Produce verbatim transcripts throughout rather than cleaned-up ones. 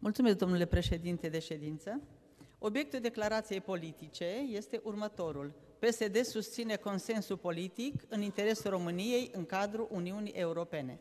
Mulțumesc, domnule președinte de ședință. Obiectul declarației politice este următorul. P S D susține consensul politic în interesul României în cadrul Uniunii Europene.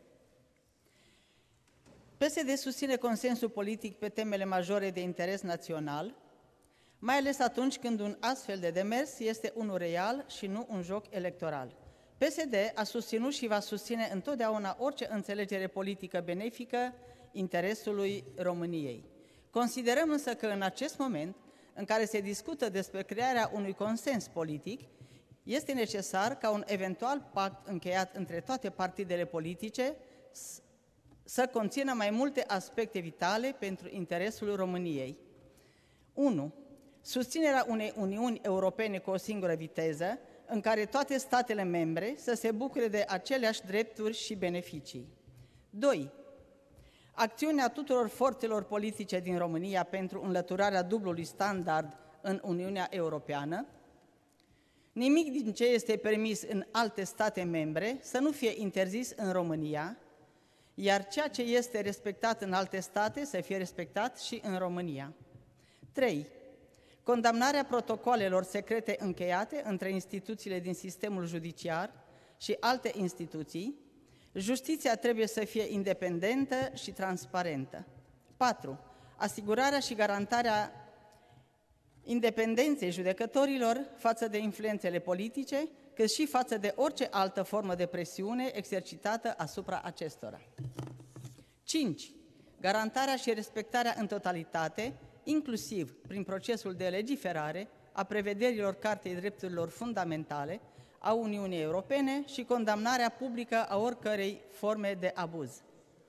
P S D susține consensul politic pe temele majore de interes național, mai ales atunci când un astfel de demers este unul real și nu un joc electoral. P S D a susținut și va susține întotdeauna orice înțelegere politică benefică interesului României. Considerăm însă că în acest moment, în care se discută despre crearea unui consens politic, este necesar ca un eventual pact încheiat între toate partidele politice să conțină mai multe aspecte vitale pentru interesul României. unu. Susținerea unei Uniuni Europene cu o singură viteză, în care toate statele membre să se bucure de aceleași drepturi și beneficii. doi. Acțiunea tuturor forțelor politice din România pentru înlăturarea dublului standard în Uniunea Europeană. Nimic din ce este permis în alte state membre să nu fie interzis în România, iar ceea ce este respectat în alte state să fie respectat și în România. trei. Condamnarea protocoalelor secrete încheiate între instituțiile din sistemul judiciar și alte instituții. Justiția trebuie să fie independentă și transparentă. patru. Asigurarea și garantarea independenței judecătorilor față de influențele politice, cât și față de orice altă formă de presiune exercitată asupra acestora. cinci. Garantarea și respectarea în totalitate, inclusiv prin procesul de legiferare, a prevederilor Cartei Drepturilor Fundamentale a Uniunii Europene și condamnarea publică a oricărei forme de abuz.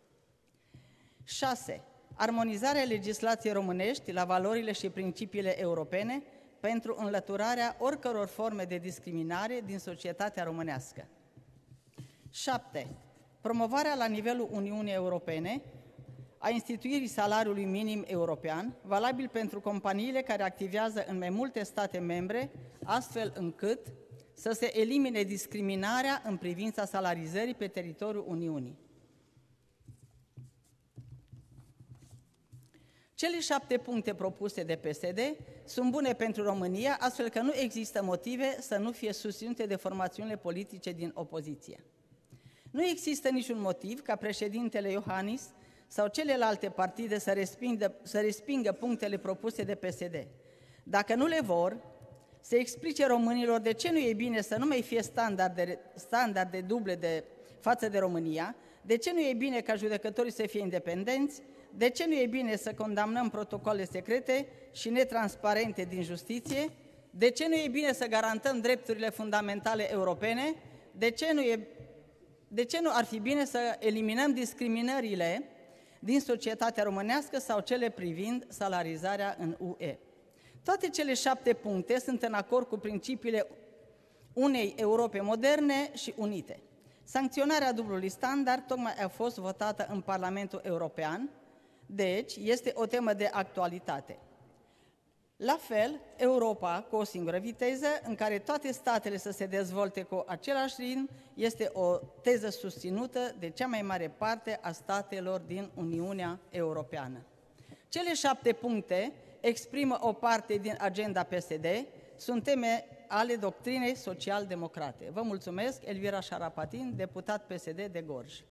șase. Armonizarea legislației românești la valorile și principiile europene pentru înlăturarea oricăror forme de discriminare din societatea românească. șapte. Promovarea la nivelul Uniunii Europene a instituirii salariului minim european, valabil pentru companiile care activează în mai multe state membre, astfel încât să se elimine discriminarea în privința salarizării pe teritoriul Uniunii. Cele șapte puncte propuse de P S D sunt bune pentru România, astfel că nu există motive să nu fie susținute de formațiunile politice din opoziție. Nu există niciun motiv ca președintele Iohannis sau celelalte partide să respingă, să respingă punctele propuse de P S D. Dacă nu le vor, să explice românilor de ce nu e bine să nu mai fie standarde, standarde duble de față de România, de ce nu e bine ca judecătorii să fie independenți, de ce nu e bine să condamnăm protocoale secrete și netransparente din justiție, de ce nu e bine să garantăm drepturile fundamentale europene, de ce nu, e, de ce nu ar fi bine să eliminăm discriminările din societatea românească sau cele privind salarizarea în U E. Toate cele șapte puncte sunt în acord cu principiile unei Europe moderne și unite. Sancționarea dublului standard tocmai a fost votată în Parlamentul European, deci este o temă de actualitate. La fel, Europa cu o singură viteză, în care toate statele să se dezvolte cu același ritm, este o teză susținută de cea mai mare parte a statelor din Uniunea Europeană. Cele șapte puncte exprimă o parte din agenda P S D, sunt teme ale doctrinei social-democrate. Vă mulțumesc, Elvira Șarapatin, deputat P S D de Gorj.